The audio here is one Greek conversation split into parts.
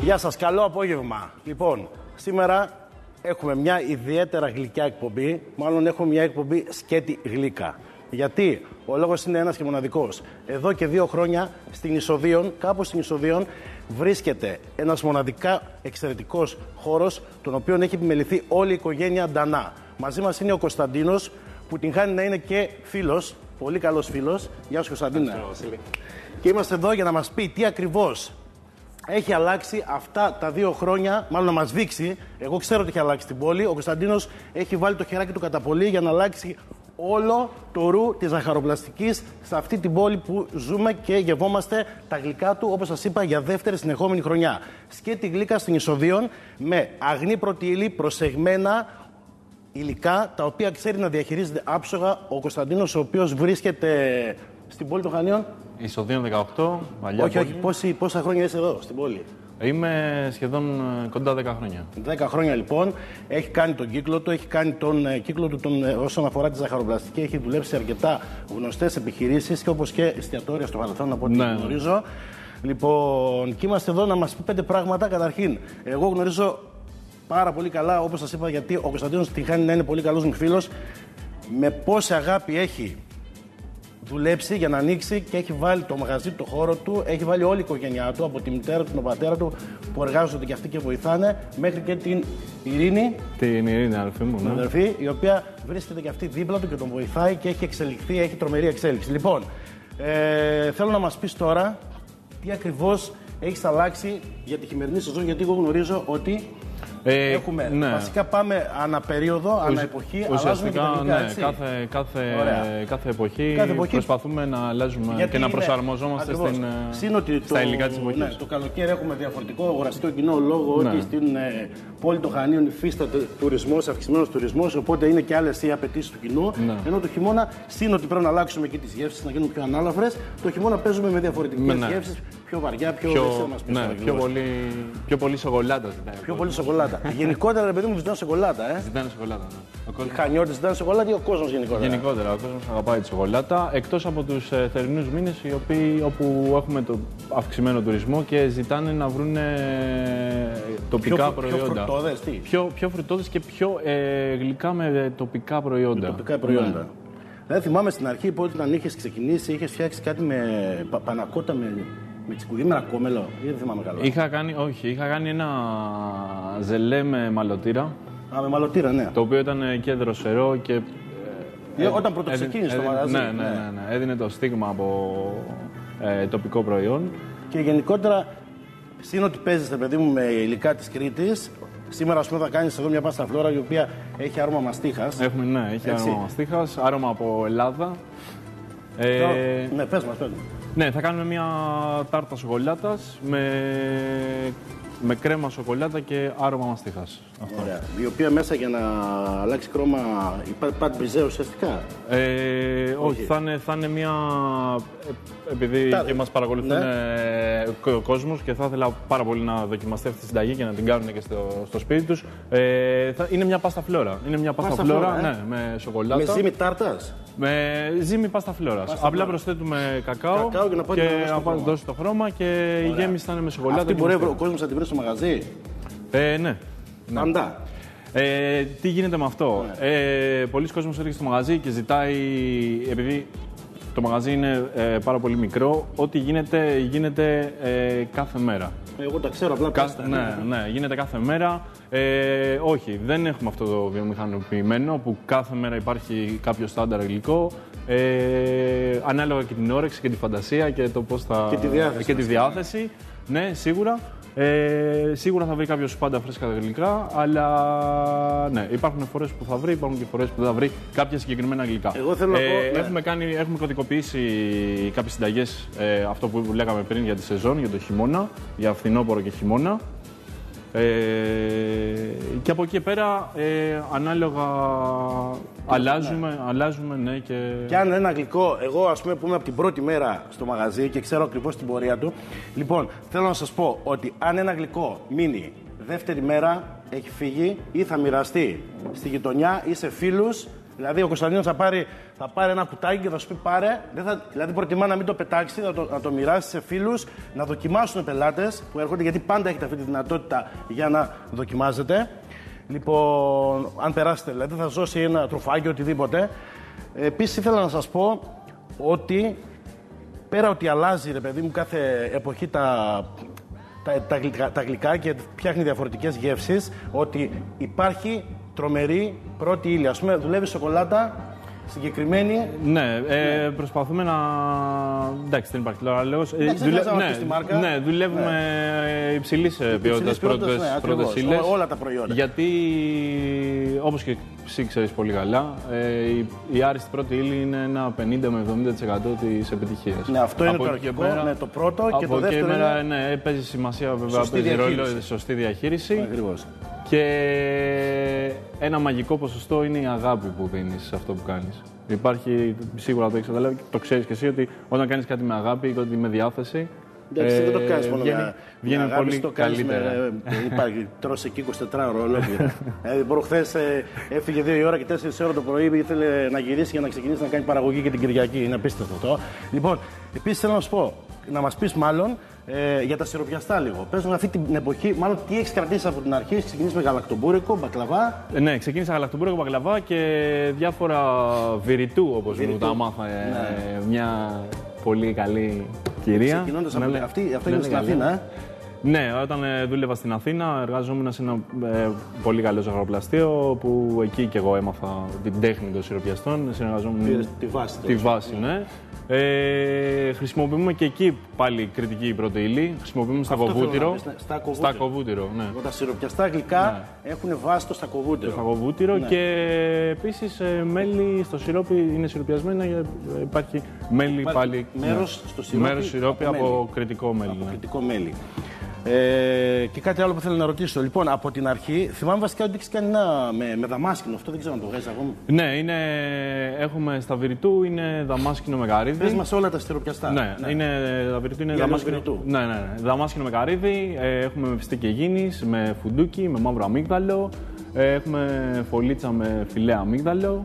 Γεια σας, καλό απόγευμα. Λοιπόν, σήμερα έχουμε μια ιδιαίτερα γλυκιά εκπομπή. Μάλλον έχουμε μια εκπομπή σκέτη γλύκα. Γιατί ο λόγος είναι ένας και μοναδικός. Εδώ και 2 χρόνια στην Ισοδίων, κάπου στην Ισοδίων, βρίσκεται ένας μοναδικά εξαιρετικός χώρος, τον οποίο έχει επιμεληθεί όλη η οικογένεια Ντανά. Μαζί μας είναι ο Κωνσταντίνος, που την χάνει να είναι και φίλος, πολύ καλός φίλος. Γεια σου, Κωνσταντίνα. Και είμαστε εδώ για να μας πει τι ακριβώς έχει αλλάξει αυτά τα 2 χρόνια, μάλλον να μας δείξει. Εγώ ξέρω ότι έχει αλλάξει την πόλη. Ο Κωνσταντίνος έχει βάλει το χεράκι του κατά πολύ για να αλλάξει όλο το ρου της ζαχαροπλαστικής σε αυτή την πόλη που ζούμε και γευόμαστε τα γλυκά του, όπως σας είπα, για δεύτερη συνεχόμενη χρονιά. Σκέτη γλύκα στην Ισοδίων με αγνή πρώτη ύλη, προσεγμένα υλικά, τα οποία ξέρει να διαχειρίζεται άψογα ο Κωνσταντίνος, ο οποίος βρίσκεται στην πόλη των Χανίων. Ισοδίων 18, παλιά όχι, πόσα χρόνια είσαι εδώ στην πόλη? Είμαι σχεδόν κοντά 10 χρόνια. 10 χρόνια λοιπόν. Έχει κάνει τον κύκλο του, έχει κάνει τον κύκλο του όσον αφορά τη ζαχαροπλαστική. Έχει δουλέψει σε αρκετά γνωστές επιχειρήσεις και όπως και εστιατόρια στο παρελθόν, από ό,τι γνωρίζω. Λοιπόν, και είμαστε εδώ να μας πει 5 πράγματα. Καταρχήν, εγώ γνωρίζω πάρα πολύ καλά, όπως σας είπα, γιατί ο Κωνσταντίνος την χάνει να είναι πολύ καλός μου φίλος, με πόση αγάπη έχει δουλέψει για να ανοίξει και έχει βάλει το μαγαζί του, το χώρο του, έχει βάλει όλη η οικογένειά του, από τη μητέρα του, τον πατέρα του, που εργάζονται και αυτοί και βοηθάνε, μέχρι και την Ειρήνη. Την Ειρήνη, αδερφή μου, ναι. Αδερφή, η οποία βρίσκεται και αυτή δίπλα του και τον βοηθάει και έχει εξελιχθεί, έχει τρομερή εξέλιξη. Λοιπόν, θέλω να μας πεις τώρα τι ακριβώς έχεις αλλάξει για τη χειμερινή σεζόν, γιατί εγώ γνωρίζω ότι έχουμε, βασικά πάμε αναπερίοδο, αναεποχή, αλλάζουμε και τα γλυκά, ναι, κάθε εποχή προσπαθούμε να αλλάζουμε και να προσαρμοζόμαστε στα υλικά της εποχής. Ναι, το καλοκαίρι έχουμε διαφορετικό αγοραστικό κοινό, λόγω ότι στην πόλη των Χανίων υφίσταται τουρισμός, αυξημένος τουρισμός, οπότε είναι και άλλες οι απαιτήσεις του κοινού. Ναι. Ενώ το χειμώνα, συν ότι πρέπει να αλλάξουμε και τις γεύσεις, να γίνουν πιο ανάλαφρες, το χειμώνα παίζουμε με διαφορετικές γεύσεις, πιο βαριά, πιο πολύ σοκολάτα ζητάει. Πιο πολύ σοκολάτα. Γενικότερα, ρε παιδί μου, ζητάνε σοκολάτα. Ζητάνε σοκολάτα, ναι. Οι Χανιώτες ζητάνε σοκολάτα ή ο κόσμος γενικότερα? Γενικότερα, ο κόσμος αγαπάει τη σοκολάτα. Εκτός από τους θερινούς μήνες, όπου έχουμε το αυξημένο τουρισμό και ζητάνε να βρουν τοπικά προϊόντα. Πιο φρουτόδες, τι? Πιο φρουτόδες και πιο γλυκά με τοπικά προϊόντα. Με τοπικά προϊόντα. Ναι. Δηλαδή, θυμάμαι στην αρχή που όταν είχες ξεκινήσει, είχες φτιάξει κάτι με πανακότα με τσικουδί, με ρακόμελο, ή δεν θυμάμαι καλά? Είχα κάνει ένα ζελέ με μαλωτήρα. Με μαλωτήρα, ναι. Το οποίο ήταν και δροσερό και... όταν πρώτο ξεκίνησε το μαγαζί. Ναι. Έδινε το στίγμα από τοπικό προϊόν. Και γενικότερα, σύν ότι παίζεις, παιδί μου, με υλικά της Κρήτης, σήμερα, ας πούμε, θα κάνεις εδώ μια πάστα φλόρα η οποία έχει άρωμα μαστίχας. Έχει άρωμα μαστίχας, άρωμα από Ελλάδα. Ναι, πες μας. Ναι, θα κάνουμε μια τάρτα σοκολάτας με κρέμα σοκολάτα και άρωμα μαστίχας. Ωραία. Η οποία μέσα για να αλλάξει χρώμα υπάρχει μπριζέ ουσιαστικά? Όχι, θα είναι μια... Επειδή και μας παρακολουθούν ο κόσμος και θα ήθελα πάρα πολύ να δοκιμαστεί αυτή τη συνταγή και να την κάνουν και στο σπίτι τους. Είναι μια πάστα φλόρα. Είναι μια πάστα φλόρα, ναι, με σοκολάτα. Με ζύμη τάρτας? Με ζύμη πάστα φλόρας. Απλά προσθέτουμε κακάο και να δώσει το χρώμα και η γέμιση θα είναι με σοκολάτα. Αυτή μπορεί ο κόσμος να την βρει στο μαγαζί? Ναι. Πάντα. Τι γίνεται με αυτό? Πολλοί κόσμος έρχεται στο μαγαζί και ζητάει, επειδή το μαγαζί είναι πάρα πολύ μικρό, ό,τι γίνεται κάθε μέρα. Εγώ τα ξέρω, απλά πάστα. Ναι, γίνεται κάθε μέρα. Όχι, δεν έχουμε αυτό το βιομηχανοποιημένο που κάθε μέρα υπάρχει κάποιο στάνταρ υλικό. Ανάλογα και την όρεξη και τη φαντασία και το πώς θα... Και τη διάθεση. Ναι, σίγουρα. Σίγουρα θα βρει κάποιος πάντα φρέσκα γλυκά, αλλά ναι, υπάρχουν φορές που θα βρει, υπάρχουν και φορές που δεν θα βρει κάποια συγκεκριμένα γλυκά. Εγώ θέλω να πω, έχουμε κωδικοποιήσει κάποιες συνταγές, αυτό που λέγαμε πριν για τη σεζόν, για το χειμώνα, για φθινόπωρο και χειμώνα. Και από εκεί πέρα, ανάλογα αλλάζουμε, ναι. Και αν ένα γλυκό, εγώ ας πούμε που είμαι από την πρώτη μέρα στο μαγαζί και ξέρω ακριβώς την πορεία του, λοιπόν, θέλω να σας πω ότι αν ένα γλυκό μείνει δεύτερη μέρα, έχει φύγει ή θα μοιραστεί στη γειτονιά ή σε φίλους, Δηλαδή ο Κωνσταντίνος θα πάρει ένα κουτάκι και θα σου πει πάρε. Δηλαδή προτιμά να μην το πετάξει, να το μοιράσει σε φίλους, να δοκιμάσουν πελάτες που έρχονται, γιατί πάντα έχετε αυτή τη δυνατότητα για να δοκιμάζετε. Λοιπόν, αν περάσετε, δηλαδή θα δώσει ένα τρουφάκι, οτιδήποτε. Επίσης ήθελα να σας πω ότι πέρα ότι αλλάζει, ρε παιδί μου, κάθε εποχή τα γλυκά και φτιάχνει διαφορετικές γεύσεις, ότι υπάρχει τρομερή πρώτη ύλη. Ας πούμε, δουλεύει σοκολάτα συγκεκριμένη. Ναι, προσπαθούμε να. Εντάξει, δεν υπάρχει τώρα λόγος. Ναι, δουλεύουμε υψηλής ποιότητας πρώτες ύλες. Όλα τα προϊόντα. Γιατί, όπως και εσύ ξέρεις πολύ καλά, η άριστη πρώτη ύλη είναι ένα 50 με 70% της επιτυχίας. Ναι, αυτό είναι το αρχικό, το πρώτο. Και το δεύτερο είναι... Ναι, παίζει σημασία, βέβαια, παίζει ρόλο η σωστή διαχείριση. Ακριβώς. Και ένα μαγικό ποσοστό είναι η αγάπη που δίνεις σε αυτό που κάνεις. Υπάρχει, σίγουρα το έχεις καταλάβει, το ξέρεις και εσύ, ότι όταν κάνεις κάτι με αγάπη, ότι με διάθεση. Εντάξει, δεν το κάνεις μόνο βγαίνει αγάπη, πολύ το κάνεις καλύτερα. Υπάρχει, τρως εκεί 24 ώρες ολόκληρα. Προχθές έφυγε 2 η ώρα και 4 η ώρα το πρωί, ήθελε να γυρίσει για να ξεκινήσει να κάνει παραγωγή και την Κυριακή. Είναι απίστευτο αυτό. Λοιπόν, επίσης θέλω να σου πω, να μας πεις μάλλον για τα σιροπιαστά λίγο. Πες μου αυτή την εποχή, μάλλον τι έχεις κρατήσει από την αρχή, ξεκινήσεις με γαλακτομπούρικο, μπακλαβά. Ναι, ξεκίνησα γαλακτομπούρικο, μπακλαβά και διάφορα βυριτού, όπως μου τα μάθα μια πολύ καλή κυρία. Ξεκινώντας από αυτό είναι στην Αθήνα, Ναι, όταν δούλευα στην Αθήνα, εργαζόμουν σε ένα πολύ καλό ζαχαροπλαστείο που εκεί και εγώ έμαθα την τέχνη των σιροπιαστών. Συνεργαζόμουν τη βάση, ναι. Χρησιμοποιούμε και εκεί πάλι κριτική πρώτη ύλη. Χρησιμοποιούμε στακοβούτυρο. Στακοβούτυρο, ναι. Τα σιροπιαστά γλυκά έχουν βάση το στακοβούτυρο. Το στακοβούτυρο, ναι. Και επίσης μέλι στο σιρόπι είναι σιροπιασμένα. Υπάρχει μέλι πάλι. Μέρος στο σιρόπι από κριτικό μέλι. Από κριτικό μέλι. Και κάτι άλλο που θέλω να ρωτήσω. Λοιπόν, από την αρχή, θυμάμαι βασικά ότι έχεις κάνει ένα με δαμάσκηνο. Αυτό δεν ξέρω αν το βγάζεις ακόμα. Ναι, έχουμε στα βυριτού, είναι δαμάσκηνο με καρύδι. Πες μας όλα τα σιροπιαστά. Ναι, τα βυριτού είναι δαμάσκηνο. Ναι, δαμάσκηνο με καρύδι. Έχουμε με φιστίκι γίνης, με φουντούκι, με μαύρο αμύγδαλο. Έχουμε φωλίτσα με φιλέ αμύγδαλο.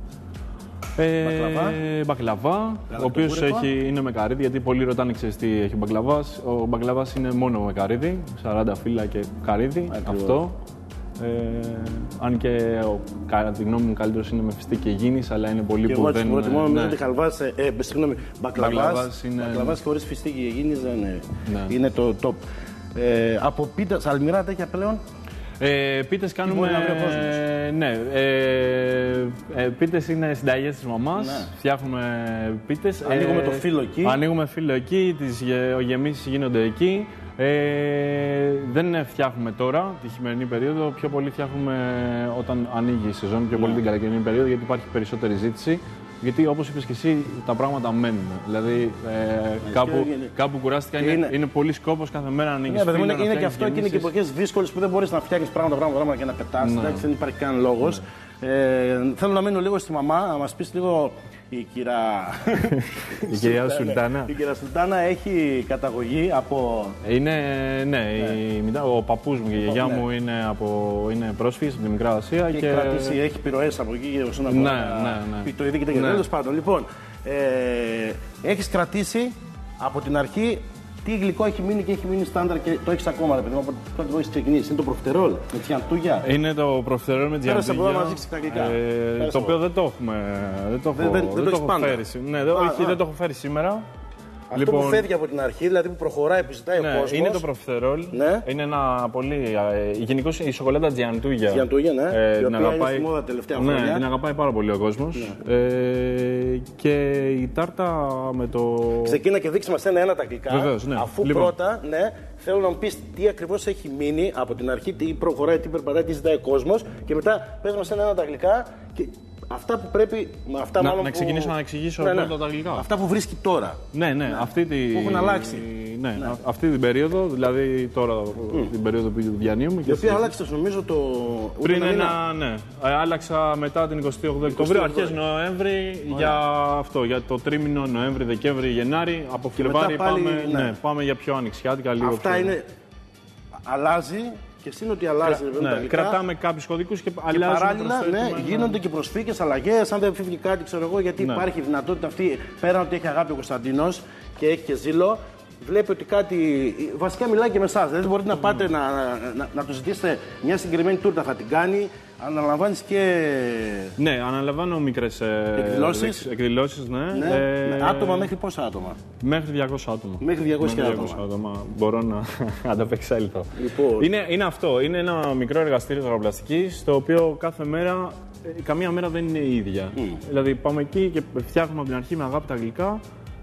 Μπακλαβά, ο οποίος είναι με καρύδι, γιατί πολλοί ρωτάνε, ξέρεις τι έχει ο μπακλαβάς. Ο μπακλαβάς είναι μόνο με καρύδι, 40 φύλλα και καρύδι. Αυτό. Αν και κατά τη γνώμη μου καλύτερος είναι με φιστίκι και γίνης, αλλά είναι πολύ και που δεν... Και εγώ προτιμώ ότι χαλβάς, μπακλαβάς χωρίς φιστίκι και γίνης είναι το top. Από πίτα, σαλμυρά τέτοια πλέον. Πίτες κάνουμε. Ναι, πίτες είναι συνταγές της μαμάς. Ναι. Φτιάχνουμε πίτες. Ανοίγουμε το φύλλο εκεί. Ανοίγουμε φύλλο εκεί, τις γεμίσεις γίνονται εκεί. Δεν φτιάχνουμε τώρα τη χειμερινή περίοδο. Πιο πολύ φτιάχνουμε όταν ανοίγει η σεζόν, πιο πολύ την καλοκαιρινή περίοδο, γιατί υπάρχει περισσότερη ζήτηση. Γιατί όπως είπες και εσύ, τα πράγματα μένουν. Δηλαδή, κάπου κουράστηκα, είναι πολύ σκόπος κάθε μέρα να ανοίγεις φύλλο. Είναι και αυτό και είναι και εποχές δύσκολες που δεν μπορείς να φτιάχνεις πράγματα και να πετάς. Δεν υπάρχει κανένα λόγος. Θέλω να μείνω λίγο στη μαμά, να μας πεις λίγο. Η κυρία Σουλτάνα. Η κυρία Σουλτάνα έχει καταγωγή από. Ο παππούς μου και η γιαγιά μου είναι πρόσφυγες από τη Μικρά Ασία. Και έχει επιρροές από εκεί όσον αφορά πιτοειδή και τέτοια. Τέλος πάντων, λοιπόν, έχεις κρατήσει από την αρχή τι γλυκό έχει μείνει και έχει μείνει στάνταρ και το έχεις ακόμα, ρε παιδί μου, από το έχεις ξεκινήσει. Είναι το προφτερόλ με τις γιαντούγια. Είναι το προφτερόλ με τις γιαντούγια. Πέρασε από εδώ να δείξεις τα γλυκά. Το οποίο δεν το έχουμε. Δεν το έχω φέρει. Όχι, δεν το έχω φέρει σήμερα. Αυτό που φεύγει από την αρχή, δηλαδή που προχωράει, που ζητάει ο κόσμος. Είναι το προφτερόλ. Ναι. Είναι ένα πολύ. Γενικώς η σοκολάτα Τζιαντούγια. Τζιαντούγια, ναι. Την αγαπάει. Είναι μόδα τελευταία χρόνια. Ναι, την αγαπάει πάρα πολύ ο κόσμος. Και η τάρτα με το. Ξεκίνα και δείξε μας ένα τα γλυκά. Βεβαίως, ναι. Αφού πρώτα, θέλω να μου πεις τι ακριβώς έχει μείνει από την αρχή, τι προχωράει, τι περπατάει, τι ζητάει ο κόσμος. Και μετά πες μας ένα τα γλυκά. Αυτά που πρέπει. Να ξεκινήσω να εξηγήσω πρώτα τα γλυκά. Αυτά που βρίσκει τώρα. Ναι. Που έχουν αλλάξει. Ναι, αυτή την περίοδο, δηλαδή τώρα την περίοδο που διανύουμε. Η οποία άλλαξε, νομίζω, το. Πριν ναι. Άλλαξα μετά την 28 Οκτωβρίου, αρχές Νοέμβρη, για το τρίμηνο Νοέμβρη, Δεκέμβρη, Γενάρη. Από Φλεβάρι πάμε για πιο ανοιξιάτικα λίγο. Αυτά είναι. Αλλάζει Και εσύ είναι ότι αλλάζει. Κρατάμε κάποιους κωδικούς και αλλάζουμε. Και παράλληλα γίνονται και προσθήκες, αλλαγές. Αν δεν φύγει κάτι, ξέρω εγώ, γιατί υπάρχει η δυνατότητα αυτή, πέραν ότι έχει αγάπη ο Κωνσταντίνος και έχει και ζήλο, βλέπει ότι κάτι. Βασικά μιλάει και με εσάς. Δηλαδή μπορείτε να πάτε να του ζητήσετε μια συγκεκριμένη τούρτα, θα την κάνει. Αναλαμβάνεις και. Ναι, αναλαμβάνω μικρές εκδηλώσεις. Ναι. Άτομα μέχρι πόσα άτομα? Μέχρι 200 άτομα. Μέχρι 200 άτομα. Μπορώ να ανταπεξέλθω. Λοιπόν. Είναι αυτό. Είναι ένα μικρό εργαστήριο ζαχαροπλαστικής, το οποίο κάθε μέρα, καμία μέρα δεν είναι η ίδια. Δηλαδή πάμε εκεί και φτιάχνουμε από την αρχή με αγάπη τα γλυκά.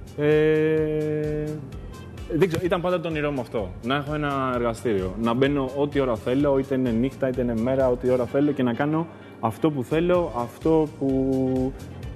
Δεν ξέρω, ήταν πάντα το όνειρό μου αυτό. Να έχω ένα εργαστήριο. Να μπαίνω ό,τι ώρα θέλω, είτε είναι νύχτα είτε είναι μέρα, ό,τι ώρα θέλω και να κάνω αυτό που θέλω, αυτό που.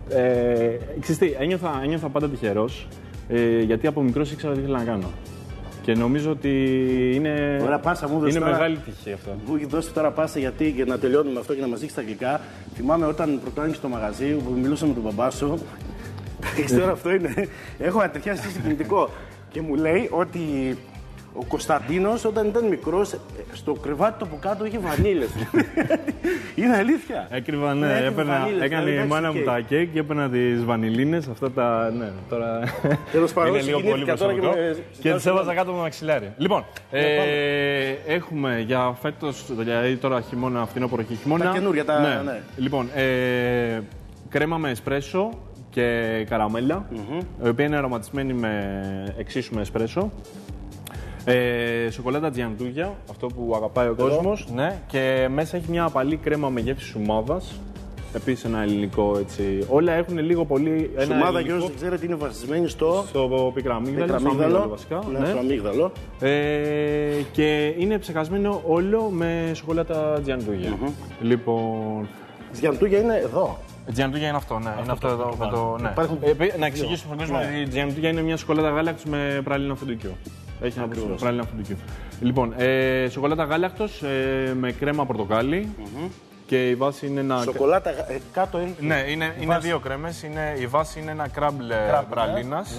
Ένιωθα πάντα τυχερός, γιατί από μικρός ήξερα τι ήθελα να κάνω. Και νομίζω ότι είναι, ωραία, πάσα, είναι μεγάλη τύχη αυτό. Μου έχει δώσει τώρα πάσα γιατί για να τελειώνουμε αυτό και να μας δείξει τα αγγλικά. Θυμάμαι όταν πρωτοάνοιξε το μαγαζί που μιλούσα με τον μπαμπά σου. Ξέρω αυτό είναι. Έχω ένα τέτοιο συγκινητικό. Και μου λέει ότι ο Κωνσταντίνος όταν ήταν μικρός, στο κρεβάτι του από κάτω είχε βανίλες. Είναι αλήθεια. Έκρυβα, ναι. Έκανε η μάνα μου τα κέικ και έπαιρνα τις βανιλίνες. Αυτά τα. Ναι, τώρα. Είναι λίγο πολύ προσωπικό. Και τις έβαζα κάτω από το μαξιλάρι. Λοιπόν, έχουμε για φέτος, δηλαδή τώρα χειμώνα, φθινόπωρο και χειμώνα. Τα καινούργια, ναι. Λοιπόν, κρέμα με εσπρέσο και καραμέλα, η οποία είναι αρωματισμένη με εξίσου με εσπρέσο. Σοκολάτα τζιαντούγια, αυτό που αγαπάει ο κόσμος. Ναι, και μέσα έχει μια απαλή κρέμα με γεύση σουμάδας. Επίσης ένα ελληνικό έτσι. Όλα έχουν λίγο πολύ. Σουμάδα, για όσους δεν ξέρετε, είναι βασισμένη στο πικραμίγδαλο. Βασικά. Ναι, στο αμύγδαλο. Και είναι ψεκασμένο όλο με σοκολάτα τζιαντούγια. Λοιπόν. Τζιαντούγια είναι εδώ. Τζιαντούγια είναι αυτό, ναι. Είναι αυτό εδώ. Ναι. Να εξηγήσω στον κόσμο ότι η τζιαντούγια είναι μια σοκολάτα γάλακτος με πράλινα φουντουκιού. Έχει ένα πράλινα φουντουκιού. Λοιπόν, σοκολάτα γάλακτος με κρέμα πορτοκάλι. Και η βάση είναι ένα. Σοκολάτα κάτω είναι. Ναι, είναι δύο κρέμες. Η βάση είναι ένα κράμπλε πραλίνας.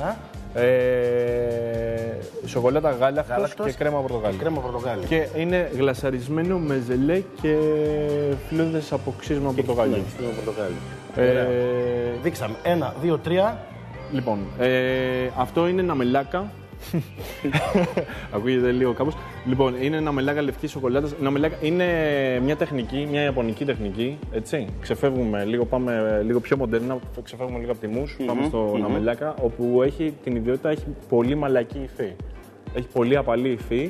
Σοκολάτα γάλακτος και κρέμα πορτοκάλι. Και είναι γλασαρισμένο με ζελέ και φλούδες από ξύσμα πορτοκάλι. Δείξαμε. 1, 2, 3. Λοιπόν, αυτό είναι ένα μελάκα. Ακούγεται λίγο κάπως. Λοιπόν, είναι ένα μελάκα λευκής σοκολάτας. Είναι μια τεχνική, μια ιαπωνική τεχνική. Έτσι. Ξεφεύγουμε λίγο, πάμε λίγο πιο μοντέρνα. Ξεφεύγουμε λίγο από τη μους. Πάμε στο ναμελάκα, όπου έχει την ιδιότητα, έχει πολύ μαλακή υφή. Έχει πολύ απαλή υφή.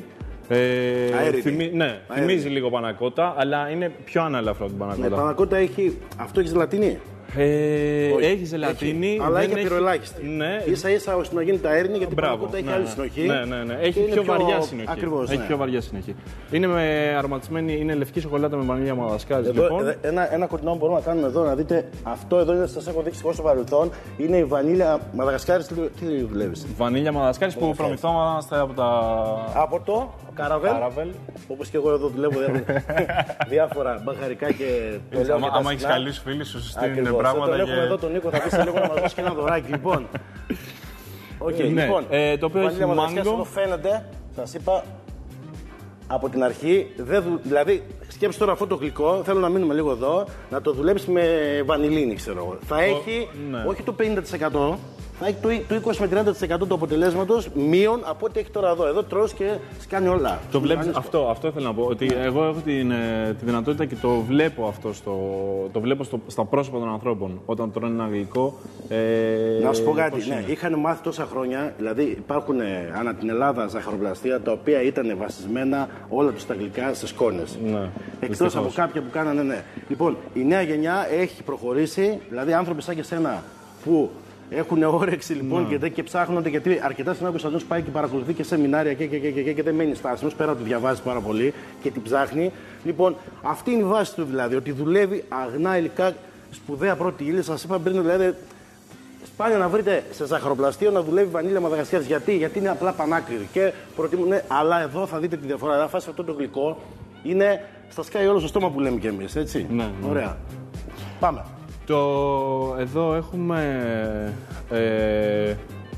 Θυμίζει λίγο πανακότα, αλλά είναι πιο αναλαφρό την πανακότα. Ναι, πανακότα έχει. Αυτό έχει ζελατίνη. Έχει ζελατίνη. Αλλά έχει απειροελάχιστη. Ναι. Ίσα-ίσα ώστε να γίνει τα έρνη, γιατί η πανακότα έχει άλλη συνοχή. Ναι. Έχει πιο βαριά συνοχή. Ακριβώς. Έχει πιο βαριά συνοχή. Είναι αρωματισμένη, είναι λευκή σοκολάτα με βανίλια Μαδαγασκάρης. Λοιπόν. Ένα κοντινό που μπορούμε να κάνουμε εδώ, να δείτε. Αυτό εδώ σας έχω δείξει στο παρελθόν. Είναι η βανίλια Μαδαγασκάρης. Τι δουλεύει? Βανίλια Μαδαγασκάρης που προμηθόμαστε από τα. Από το Καραβέλ. Όπως και εγώ εδώ δουλεύω διάφορα μπαχαρικά και. Άμα έχει καλούς φίλους σου στείλουν πράγματα. Τον έχουμε εδώ τον Νίκο, θα πει λίγο να μας δώσει και ένα δωράκι. Λοιπόν. Λοιπόν. Το οποίο έχει μάγκο. Φαίνεται, σας είπα από την αρχή. Δηλαδή, σκέψτε τώρα αυτό το γλυκό. Θέλω να μείνουμε λίγο εδώ. Να το δουλέψει με βανιλίνη, ξέρω εγώ. Θα έχει όχι το 50%. Θα έχει το 20 με 30% του αποτελέσματος μείον από ό,τι έχει τώρα εδώ. Εδώ τρως και σκάνει όλα. Το βλέπεις, αυτό ήθελα να πω. Ότι εγώ έχω τη δυνατότητα και το βλέπω αυτό στα πρόσωπα των ανθρώπων όταν τρώνε ένα γλυκό. Να σου πω κάτι. Ναι, είχαν μάθει τόσα χρόνια. Δηλαδή υπάρχουν ανά την Ελλάδα ζαχαροπλαστεία τα οποία ήταν βασισμένα όλα τους τα γλυκά σε σκόνες. Ναι, εκτός από κάποια που κάνανε. Ναι. Λοιπόν, η νέα γενιά έχει προχωρήσει. Δηλαδή άνθρωποι σαν και σένα που έχουν όρεξη λοιπόν και ψάχνονται, γιατί αρκετά συχνά ο Κωνσταντίνος πάει και παρακολουθεί και σεμινάρια και δεν μένει στάσιμος, πέρα ότι διαβάζει πάρα πολύ και την ψάχνει. Λοιπόν, αυτή είναι η βάση του δηλαδή, ότι δουλεύει αγνά υλικά, σπουδαία πρώτη ύλη. Σας είπα πριν, δηλαδή, σπάνια να βρείτε σε ζαχαροπλαστείο να δουλεύει βανίλια Μαδαγασκάρης. Γιατί είναι απλά πανάκριβη και προτιμούν, αλλά εδώ θα δείτε τη διαφορά. Να φάσει αυτό το γλυκό, είναι στα σκάει όλο στο στόμα που λέμε κι εμείς, έτσι. Ναι. Ωραία. Πάμε. Εδώ έχουμε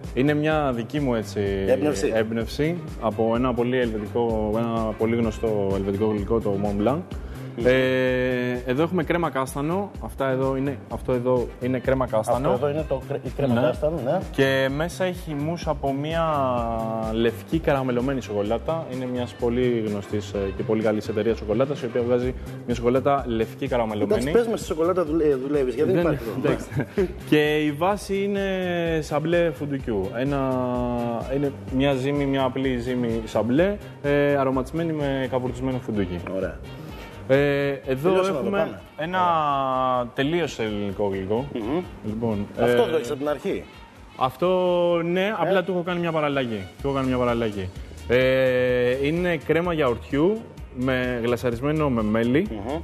Είναι μια δική μου έτσι, έμπνευση από ένα πολύ γνωστό ελβετικό γλυκό, το Mont Blanc. Εδώ έχουμε κρέμα κάστανο. Αυτό εδώ είναι κρέμα κάστανο. Αυτό εδώ είναι η κρέμα κάστανο, ναι. Και μέσα έχει μους από μια λευκή καραμελωμένη σοκολάτα. Είναι μια πολύ γνωστή και πολύ καλή εταιρεία σοκολάτα, η οποία βγάζει μια σοκολάτα λευκή καραμελωμένη. Εντάξει, πες με στη σοκολάτα δουλεύεις, γιατί δεν υπάρχει εδώ. Και η βάση είναι σαμπλέ φουντουκιού. Είναι μια ζύμη, μια απλή ζύμη σαμπλέ, αρωματισμένη με καβουρτισμένο φουντούκι. Ωραία. Εδώ έχουμε ένα τελείως ελληνικό γλυκό. Λοιπόν, αυτό το έχεις από την αρχή. Αυτό ναι, απλά του έχω κάνει μια παραλλαγή. Είναι κρέμα γιαουρτιού γλασαρισμένο με μέλι.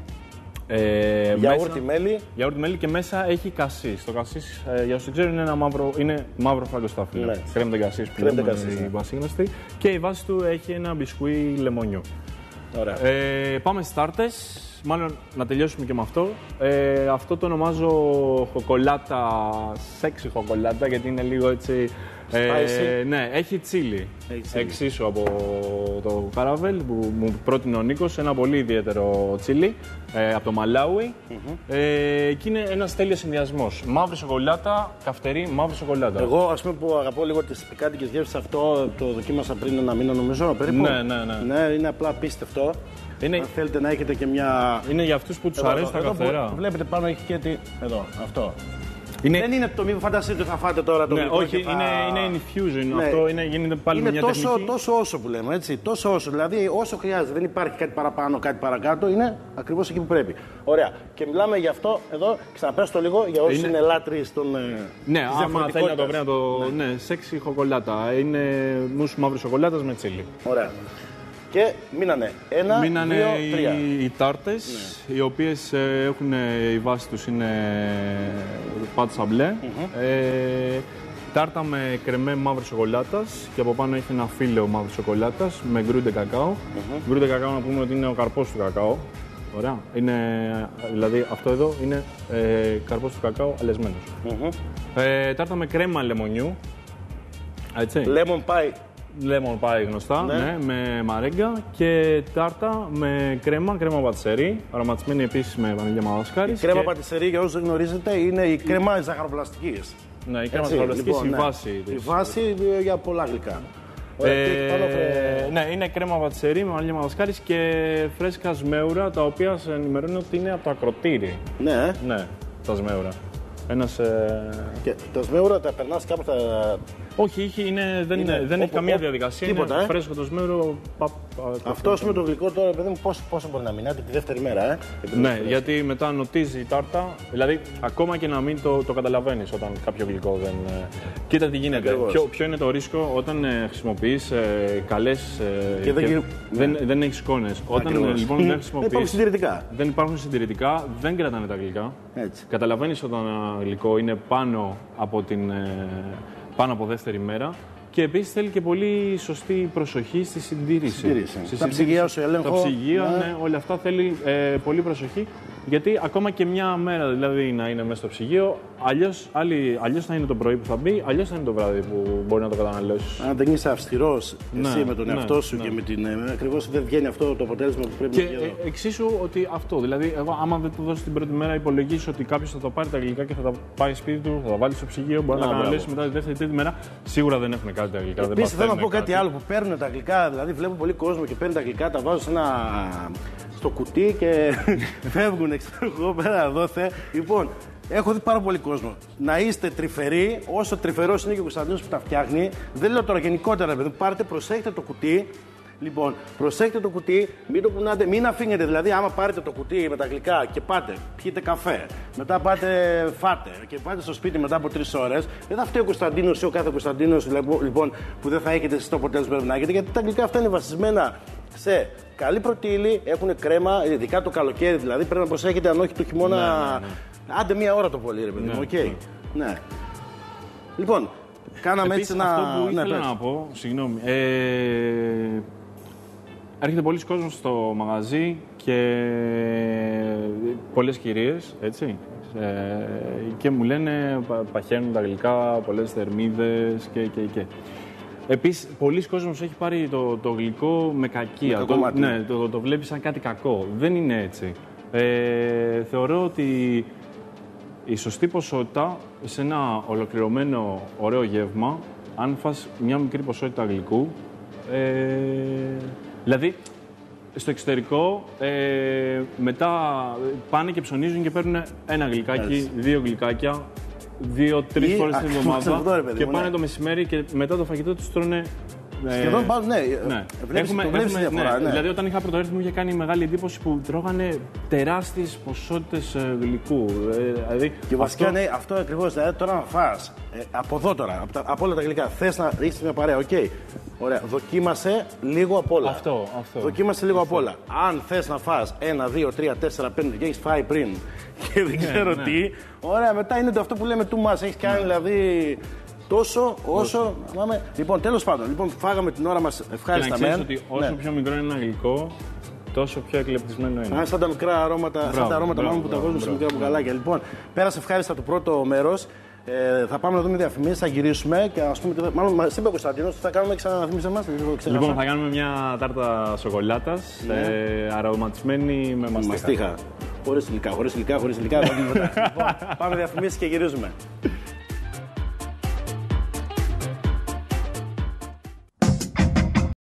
Γιαούρτι μέλι και μέσα έχει κασίς. Το κασίς, για όσοι ξέρουν, είναι μαύρο φραγκοστάφυλλο. Κρέμα de κασίς που λέμε, η βασίγνωστη. Και η βάση του έχει ένα μπισκουί λεμονιού. Πάμε στις τάρτες, μάλλον να τελειώσουμε και με αυτό. Αυτό το ονομάζω χοκολάτα, σεξι χοκολάτα, γιατί είναι λίγο έτσι... ναι, έχει τσίλι. Εξίσου από το καραβέλ που μου πρότεινε ο Νίκος, ένα πολύ ιδιαίτερο τσίλι από το Μαλάουι. Και είναι ένας τέλειος συνδυασμός. Μαύρη σοκολάτα, καυτερή μαύρη σοκολάτα. Εγώ, ας πούμε, που αγαπώ λίγο τις πικάντικες γεύσεις, αυτό το δοκίμασα πριν ένα μήνα, νομίζω, περίπου. Ναι, είναι απλά απίστευτο. Αν θέλετε να έχετε και μια... Είναι για αυτούς που τους αρέσει τα καυτερά. Βλέπετε πάνω έχει και εδώ, αυτό. Δεν είναι το μη φανταστείτε ότι θα φάτε τώρα το γλυκό. Όχι, είναι infusion. Αυτό γίνεται πάλι μια τεχνική. Είναι τόσο όσο που λέμε, έτσι. Τόσο όσο. Δηλαδή, όσο χρειάζεται. Δεν υπάρχει κάτι παραπάνω, κάτι παρακάτω. Είναι ακριβώς εκεί που πρέπει. Ωραία. Και μιλάμε για αυτό εδώ. Ξαναπες το λίγο για όσους είναι λάτρεις των. Ναι, άμα θέλει να το βρει, ναι, σεξι χοκολάτα. Είναι μουσ μαύρη σοκολάτας με τσίλι. Ωραία. Και μείνανε 1, 2, 3. Οι τάρτες, οι οποίες η βάση τους είναι πάτ σαμπλέ. Τάρτα με κρεμέ μαύρη σοκολάτας και από πάνω έχει ένα φύλλο μαύρη σοκολάτας με γκρούντε κακάο. Γκρούντε κακάο να πούμε ότι είναι ο καρπός του κακάο. Ωραία. Δηλαδή αυτό εδώ είναι καρπός του κακάο αλεσμένος. Τάρτα με κρέμα λεμονιού. Lemon pie. Lemon pie γνωστά, ναι, με μαρέγκα και τάρτα με κρέμα πατησερί, αρωματισμένη επίσης με βανίλια μαδασκάρις. Η κρέμα πατησερί, για όσους δεν γνωρίζετε, είναι η κρέμα ζαχαροπλαστικής. Ναι, η κρέμα ζαχαροπλαστικής, η βάση της. Η βάση για πολλά γλυκά. Ναι, είναι κρέμα πατησερί με βανίλια μαδασκάρις και φρέσκα σμέουρα, τα οποία σε ενημερώνουν ότι είναι από το ακροτήρι. Ναι. Ναι, τα σμέουρα. Και τα σμέουρα τα περνάς κάπου Όχι, δεν έχει καμία διαδικασία. Τίποτα, είναι φρέσκο το σμέουρο. Αυτό με το γλυκό τώρα, παιδί μου, πόσο μπορεί να μείνει, τη δεύτερη μέρα, Ναι, γιατί μετά νοτίζει η τάρτα. Δηλαδή, ακόμα και να μην το καταλαβαίνεις όταν κάποιο γλυκό δεν. Κοίτα τι γίνεται. Ποιο είναι το ρίσκο όταν χρησιμοποιείς καλές. Και δεν έχεις εικόνες. Όταν λοιπόν δεν χρησιμοποιείς. Δεν υπάρχουν συντηρητικά, δεν κρατάνε τα γλυκά. Καταλαβαίνεις όταν ένα γλυκό είναι πάνω από δεύτερη μέρα. Και επίσης θέλει και πολύ σωστή προσοχή στη συντήρηση. Τα ψυγεία σου έλεγχο. Τα ψυγεία, ναι, όλα αυτά θέλει πολύ προσοχή. Γιατί ακόμα και μια μέρα δηλαδή να είναι μέσα στο ψυγείο, αλλιώς θα είναι το πρωί που θα μπει, αλλιώς θα είναι το βράδυ που μπορεί να το καταναλώσεις. Αν δεν είσαι αυστηρός εσύ με τον εαυτό σου και με την. Ακριβώς δεν βγαίνει αυτό το αποτέλεσμα που πρέπει να βγει. Και εξίσου ότι αυτό. Δηλαδή, άμα δεν το δώσει την πρώτη μέρα, υπολογίσει ότι κάποιος θα το πάρει τα γλυκά και θα τα πάει σπίτι του, θα τα βάλει στο ψυγείο, μπορεί να τα καταναλώσει μετά τη δεύτερη τρίτη μέρα. Σίγουρα δεν έχουν κάτι τα γλυκά. Επίσης θέλω να πω κάτι άλλο που παίρνουν τα γλυκά. Δηλαδή, βλέπω πολύ κόσμο και παίρνει τα γλυκά, τα βάζουν στο κουτί και φεύγουν εγώ πέρα δόθε. Λοιπόν, έχω δει πάρα πολύ κόσμο. Να είστε τρυφεροί, όσο τρυφερός είναι και ο Κωνσταντίνος που τα φτιάχνει. Δεν λέω τώρα γενικότερα, παιδί. Πάρτε, προσέχετε το κουτί. Λοιπόν, προσέχετε το κουτί, μην το κουνάτε, μην αφήνετε. Δηλαδή, άμα πάρετε το κουτί με τα γλυκά και πάτε, πιείτε καφέ, μετά πάτε, φάτε και πάτε στο σπίτι μετά από 3 ώρες, δεν θα φταίει ο Κωνσταντίνος ή ο κάθε Κωνσταντίνος λοιπόν, που δεν θα έχετε εσείς το αποτέλεσμα που πρέπει να έχετε, γιατί τα γλυκά αυτά είναι βασισμένα σε καλή πρωτεΐλη, έχουν κρέμα, ειδικά το καλοκαίρι δηλαδή. Πρέπει να προσέχετε, αν όχι το χειμώνα. Άντε 1 ώρα το πολύ, ρε παιδί μου. Ναι. Λοιπόν, κάναμε επίσης, έτσι ένα. Αυτό που ήθελα να πω, συγγνώμη. Έρχεται πολλοί κόσμος στο μαγαζί και πολλές κυρίες, έτσι. Και μου λένε παχαίνουν τα γλυκά, πολλές θερμίδες και. Επίσης, πολλοί κόσμος έχει πάρει το γλυκό με κακία. Το βλέπει σαν κάτι κακό. Δεν είναι έτσι. Θεωρώ ότι η σωστή ποσότητα σε ένα ολοκληρωμένο ωραίο γεύμα, αν φας μια μικρή ποσότητα γλυκού, δηλαδή στο εξωτερικό μετά πάνε και ψωνίζουν και παίρνουν ένα γλυκάκι, δύο γλυκάκια, 2-3 φορές την εβδομάδα και πάνε το μεσημέρι και μετά το φαγητό τους τρώνε. Σχεδόν πάνω, ναι. Βλέπεις τη διαφορά. Ναι. Δηλαδή, όταν είχα πρωτοέρθει μου είχε κάνει μεγάλη εντύπωση που τρώγανε τεράστιες ποσότητες γλυκού. Δηλαδή, και βασικά ναι, αυτό ακριβώς. Δηλαδή, τώρα να φας από εδώ τώρα, από όλα τα γλυκά, θες να ρίξεις μια παρέα, οκ. Ωραία, δοκίμασε λίγο απ' όλα. Αυτό. Δοκίμασε λίγο απ' όλα. Αν θες να φας 1, 2, 3, 4, 5 και έχεις φάει πριν και δεν ξέρω τι, ωραία, μετά είναι το αυτό που λέμε too much. Έχεις κάνει δηλαδή. Τόσο όσο. Λοιπόν, τέλος πάντων, φάγαμε την ώρα μας ευχάριστα. Και να ξέρεις ότι όσο πιο μικρό είναι ένα γλυκό, τόσο πιο εκλεπτισμένο είναι. Αυτά τα μικρά αρώματα, μάλλον που τα βάζουμε σε μικρά μπουκαλάκια. Λοιπόν, πέρασε ευχάριστα το πρώτο μέρος. Θα πάμε να δούμε διαφημίσεις, θα γυρίσουμε και ας πούμε. Μάλλον μας είπε ο Κωνσταντίνος, θα κάνουμε ξαναθυμίσεις εμάς. Λοιπόν, θα κάνουμε μια τάρτα σοκολάτας αρωματισμένη με μαστίχα. Χωρίς υλικά. Λοιπόν, πάμε διαφημίσεις και γυρίζουμε.